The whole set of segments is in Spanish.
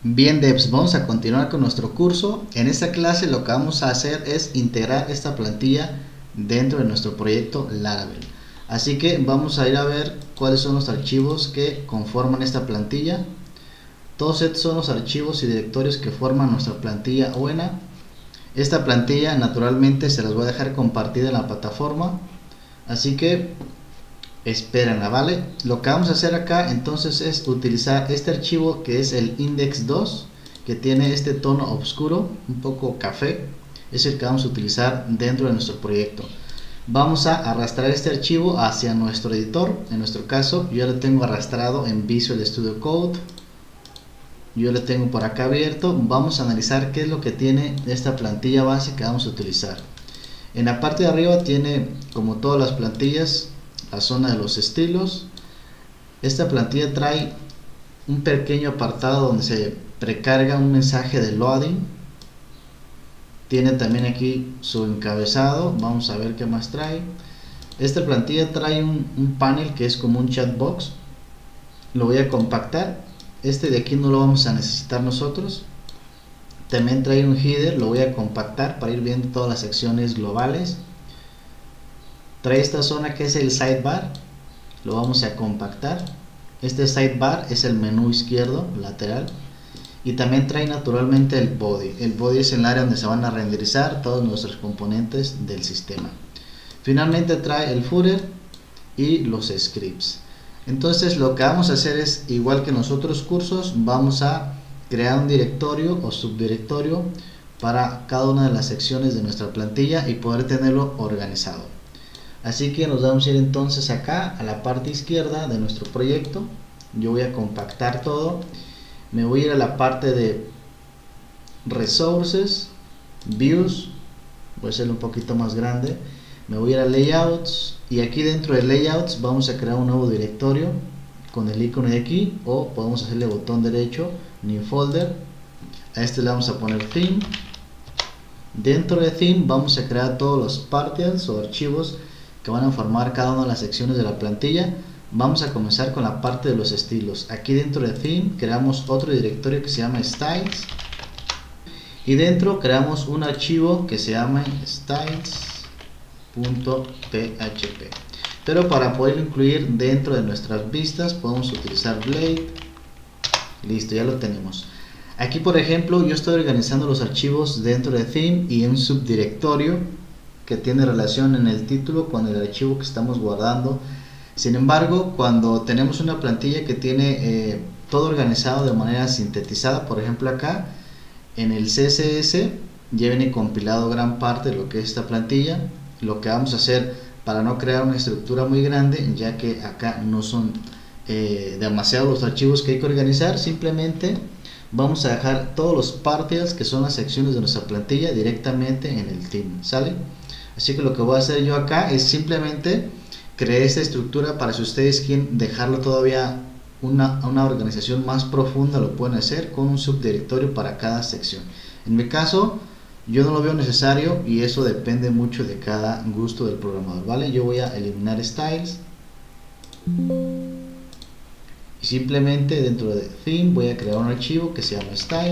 Bien devs, vamos a continuar con nuestro curso. En esta clase lo que vamos a hacer es integrar esta plantilla dentro de nuestro proyecto Laravel. Así que vamos a ir a ver cuáles son los archivos que conforman esta plantilla. Todos estos son los archivos y directorios que forman nuestra plantilla buena. Esta plantilla naturalmente se las voy a dejar compartida en la plataforma, así que espérenla, ¿vale? Lo que vamos a hacer acá entonces es utilizar este archivo que es el index2, que tiene este tono oscuro, un poco café. Es el que vamos a utilizar dentro de nuestro proyecto. Vamos a arrastrar este archivo hacia nuestro editor. En nuestro caso yo ya lo tengo arrastrado en Visual Studio Code. Yo lo tengo por acá abierto. Vamos a analizar qué es lo que tiene esta plantilla base que vamos a utilizar. En la parte de arriba tiene, como todas las plantillas, la zona de los estilos. Esta plantilla trae un pequeño apartado donde se precarga un mensaje de loading. Tiene también aquí su encabezado. Vamos a ver qué más trae. Esta plantilla trae un panel que es como un chat box. Lo voy a compactar. Este de aquí no lo vamos a necesitar nosotros. También trae un header, lo voy a compactar para ir viendo todas las secciones globales. Trae esta zona que es el sidebar, lo vamos a compactar. Este sidebar es el menú izquierdo lateral. Y también trae naturalmente el body. El body es el área donde se van a renderizar todos nuestros componentes del sistema. Finalmente trae el footer y los scripts. Entonces lo que vamos a hacer es, igual que en los otros cursos, vamos a crear un directorio o subdirectorio para cada una de las secciones de nuestra plantilla y poder tenerlo organizado. Así que nos vamos a ir entonces acá a la parte izquierda de nuestro proyecto. Yo voy a compactar todo. Me voy a ir a la parte de Resources, Views, voy a hacerlo un poquito más grande. Me voy a ir a Layouts y aquí dentro de Layouts vamos a crear un nuevo directorio con el icono de aquí, o podemos hacerle botón derecho, New Folder. A este le vamos a poner Theme. Dentro de Theme vamos a crear todos los partials o archivos que van a formar cada una de las secciones de la plantilla. Vamos a comenzar con la parte de los estilos. Aquí dentro de Theme creamos otro directorio que se llama Styles y dentro creamos un archivo que se llama styles.php. Pero para poderlo incluir dentro de nuestras vistas podemos utilizar Blade. Listo, ya lo tenemos. Aquí por ejemplo yo estoy organizando los archivos dentro de Theme y un subdirectorio que tiene relación en el título con el archivo que estamos guardando. Sin embargo, cuando tenemos una plantilla que tiene todo organizado de manera sintetizada, por ejemplo acá en el CSS ya viene compilado gran parte de lo que es esta plantilla. Lo que vamos a hacer para no crear una estructura muy grande, ya que acá no son demasiados los archivos que hay que organizar, simplemente vamos a dejar todos los partials, que son las secciones de nuestra plantilla, directamente en el theme, ¿sale? Así que lo que voy a hacer yo acá es simplemente crear esta estructura para si ustedes quieren dejarlo todavía una organización más profunda, lo pueden hacer con un subdirectorio para cada sección. En mi caso yo no lo veo necesario y eso depende mucho de cada gusto del programador, ¿vale? Yo voy a eliminar styles y simplemente dentro de theme voy a crear un archivo que se llama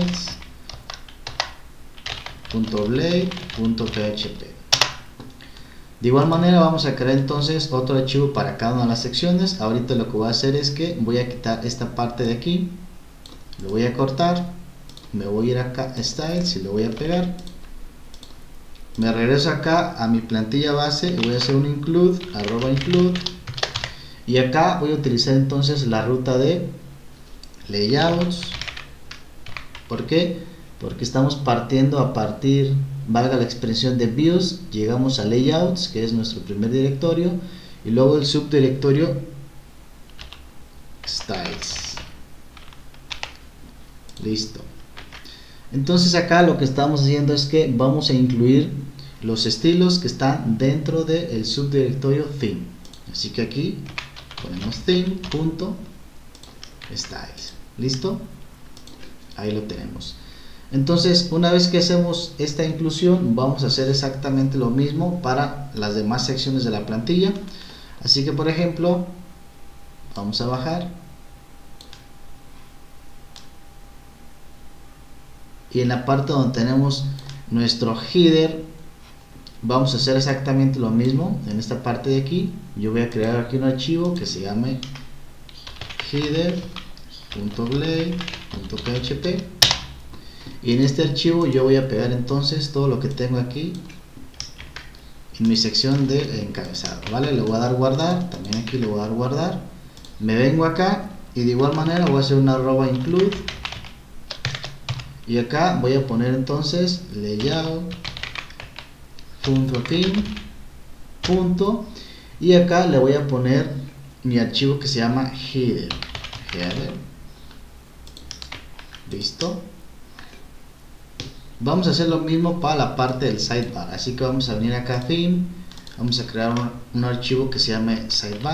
styles.blade.php. De igual manera vamos a crear entonces otro archivo para cada una de las secciones. Ahorita lo que voy a hacer es que voy a quitar esta parte de aquí, lo voy a cortar, me voy a ir acá a styles y lo voy a pegar. Me regreso acá a mi plantilla base y voy a hacer un include, @include, y acá voy a utilizar entonces la ruta de layouts. ¿Por qué? Porque estamos partiendo a partir, valga la expresión, de views, llegamos a layouts, que es nuestro primer directorio, y luego el subdirectorio styles. Listo. Entonces acá lo que estamos haciendo es que vamos a incluir los estilos que están dentro del subdirectorio theme. Así que aquí ponemos theme.styles. ¿Listo? Ahí lo tenemos. Entonces una vez que hacemos esta inclusión vamos a hacer exactamente lo mismo para las demás secciones de la plantilla. Así que por ejemplo vamos a bajar y en la parte donde tenemos nuestro header vamos a hacer exactamente lo mismo. En esta parte de aquí yo voy a crear aquí un archivo que se llame header.blade.php y en este archivo yo voy a pegar entonces todo lo que tengo aquí en mi sección de encabezado, ¿vale? Le voy a dar guardar, también aquí le voy a dar guardar, me vengo acá y de igual manera voy a hacer una arroba include y acá voy a poner entonces layout.theme y acá le voy a poner mi archivo que se llama header. Listo. Vamos a hacer lo mismo para la parte del sidebar, así que vamos a venir acá a theme, vamos a crear un archivo que se llame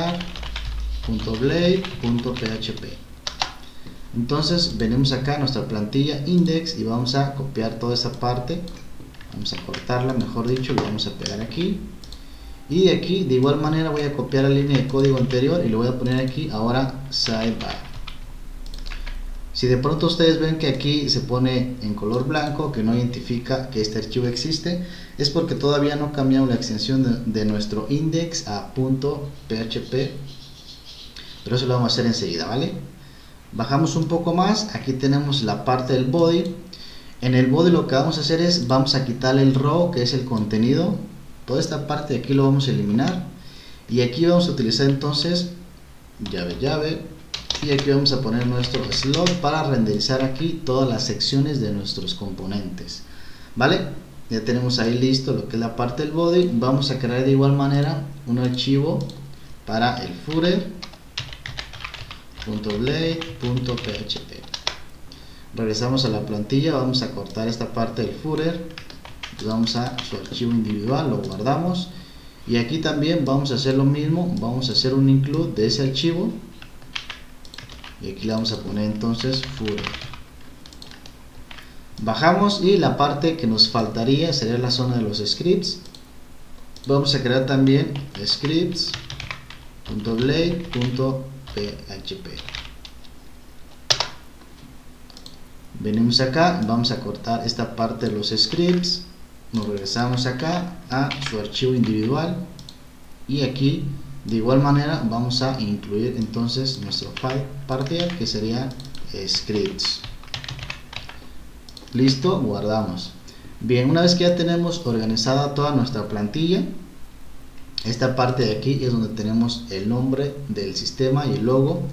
sidebar.blade.php. entonces venimos acá a nuestra plantilla index y vamos a copiar toda esa parte, vamos a cortarla, mejor dicho, lo vamos a pegar aquí y de aquí de igual manera voy a copiar la línea de código anterior y lo voy a poner aquí ahora sidebar. Si de pronto ustedes ven que aquí se pone en color blanco, que no identifica que este archivo existe, es porque todavía no cambiamos la extensión de nuestro index a .php, pero eso lo vamos a hacer enseguida, ¿vale? Bajamos un poco más, aquí tenemos la parte del body. En el body lo que vamos a hacer es, vamos a quitarle el row, que es el contenido, toda esta parte de aquí lo vamos a eliminar, y aquí vamos a utilizar entonces llave, y aquí vamos a poner nuestro slot para renderizar aquí todas las secciones de nuestros componentes, ¿vale? Ya tenemos ahí listo lo que es la parte del body. Vamos a crear de igual manera un archivo para el footer.blade.php. regresamos a la plantilla, vamos a cortar esta parte del footer, vamos a su archivo individual, lo guardamos y aquí también vamos a hacer lo mismo, vamos a hacer un include de ese archivo y aquí le vamos a poner entonces footer. Bajamos y la parte que nos faltaría sería la zona de los scripts. Vamos a crear también scripts.blade.php. venimos acá, vamos a cortar esta parte de los scripts, nos regresamos acá a su archivo individual y aquí de igual manera vamos a incluir entonces nuestro file partial que sería scripts. Listo, guardamos. Bien, una vez que ya tenemos organizada toda nuestra plantilla, esta parte de aquí es donde tenemos el nombre del sistema y el logo.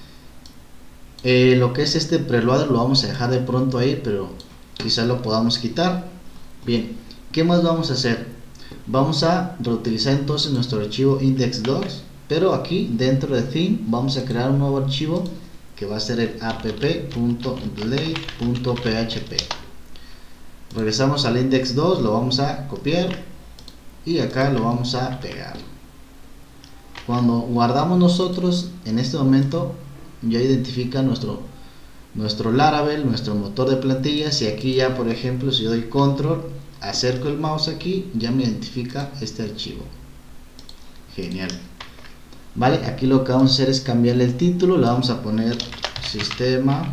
Lo que es este preloader lo vamos a dejar de pronto ahí, pero quizás lo podamos quitar. Bien, ¿qué más vamos a hacer? Vamos a reutilizar entonces nuestro archivo index2, pero aquí dentro de theme vamos a crear un nuevo archivo que va a ser el app.blade.php. regresamos al index2, lo vamos a copiar y acá lo vamos a pegar. Cuando guardamos nosotros, en este momento ya identifica nuestro Laravel, nuestro motor de plantillas, y aquí ya por ejemplo si yo doy control, acerco el mouse aquí, ya me identifica este archivo. Genial. Vale, aquí lo que vamos a hacer es cambiarle el título, le vamos a poner sistema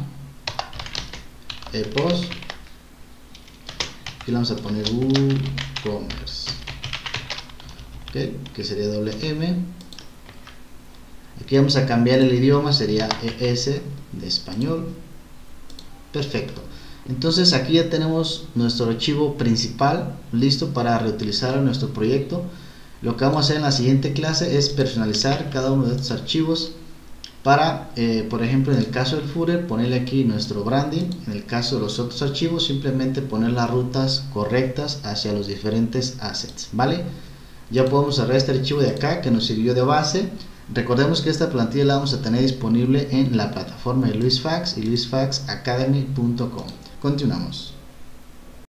epos y le vamos a poner WooCommerce, ¿okay? Que sería .m. Aquí vamos a cambiar el idioma, sería ES de español. Perfecto. Entonces aquí ya tenemos nuestro archivo principal listo para reutilizar en nuestro proyecto. Lo que vamos a hacer en la siguiente clase es personalizar cada uno de estos archivos para, por ejemplo, en el caso del footer, ponerle aquí nuestro branding. En el caso de los otros archivos, simplemente poner las rutas correctas hacia los diferentes assets, ¿vale? Ya podemos cerrar este archivo de acá que nos sirvió de base. Recordemos que esta plantilla la vamos a tener disponible en la plataforma de LuisFax y luisfaxacademy.com. Continuamos.